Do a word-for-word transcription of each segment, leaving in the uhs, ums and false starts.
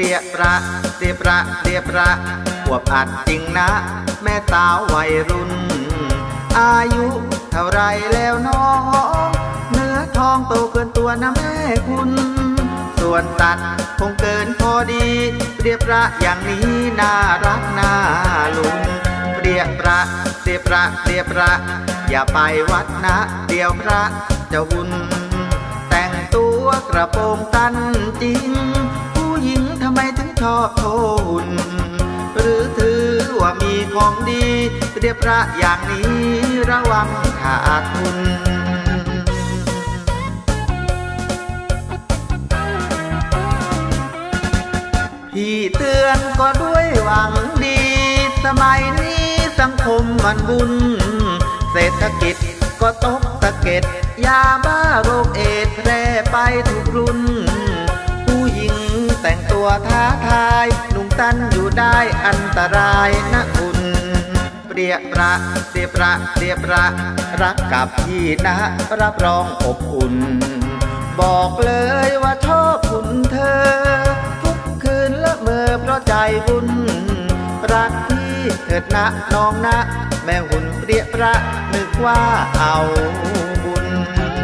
รียประเรียประเรียประอวบอัดจริงนะแม่สาววัยรุ่นอายุเท่าไรแล้วน้องเนื้อทองโตเกินตัวนะแม่คุณส่วนตัดคงเกินพอดีเรียประอย่างนี้น่ารักน่าลุ้นเรียประเรียประเรียประอย่าไปวัดนะเดี๋ยวพระจะวุ่นแต่งตัวกระโปรงตันจริงผู้หญิงทำไมถึงชอบโทหุ่นหรือถือว่ามีของดีเรียประอย่างนี้ระวังขาดทุนพี่เตือนก็ด้วยหวังดีสมัยนี้สังคมมันวุ่นเศรษฐกิจก็ตกตะเก็ดยาบ้าโรคเอดส์แพร่ไปทุกรุ่นผู้หญิงแต่งตัวท้าทายนุ่งตันอยู่ได้อันตรายนะคุณเปรียประเรียประเรียประรักกับพี่นะรับรองอบอุ่นบอกเลยว่าชอบคุณเธอทุกคืนละเมอเพราะใจวุ่นรักพี่เถิดนะน้องนะแม่หุ่นเปรียประนึกว่าเอาบุญ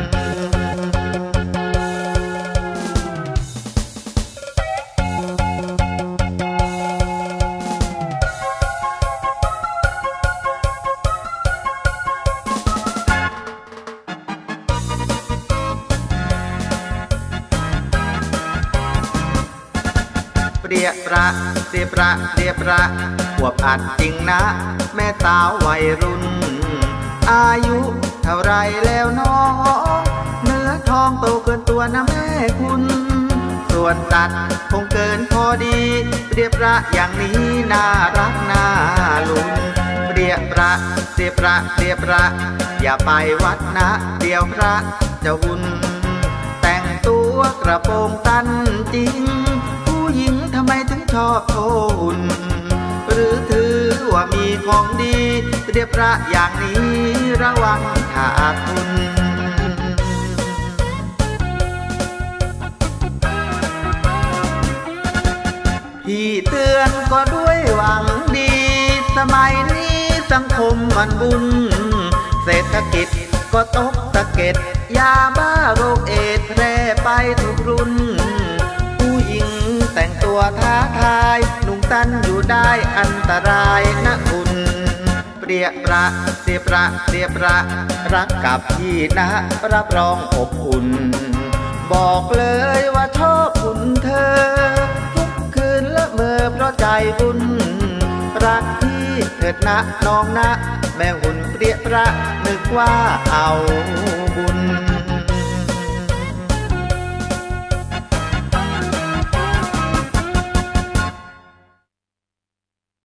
เรียประเรียประเรียประอวบอัดจริงนะแม่สาววัยรุ่นอายุเท่าไรแล้วน้องเนื้อทองโตเกินตัวนะแม่คุณส่วนตัดคงเกินพอดีเรียประอย่างนี้น่ารักน่าลุ้นเรียประเรียประเรียประอย่าไปวัดนะเดี๋ยวพระจะวุ่นแต่งตัวกระโปรงตันจริงผู้หญิงทำไมถึงชอบโทหุ่นหรือถือว่ามีของดีเรียประอย่างนี้ระวังขาดทุนพี่เตือนก็ด้วยหวังดีสมัยนี้สังคมมันวุ่นเศรษฐกิจก็ตกตะเก็ดยาบ้าโรคเอดส์แพร่ไปทุกรุ่นผู้หญิงแต่งตัวท้าทายนุ่งตันอยู่ได้อันตรายนะคุณเปรียประเรียประเรียประรักกับพี่นะรับรองอบอุ่นบอกเลยว่าชอบคุณเธอทุกคืนละเมอเพราะใจวุ่นรักพี่เถิดนะน้องนะแม่หุ่นเปรียประนึกว่าเอาบุญ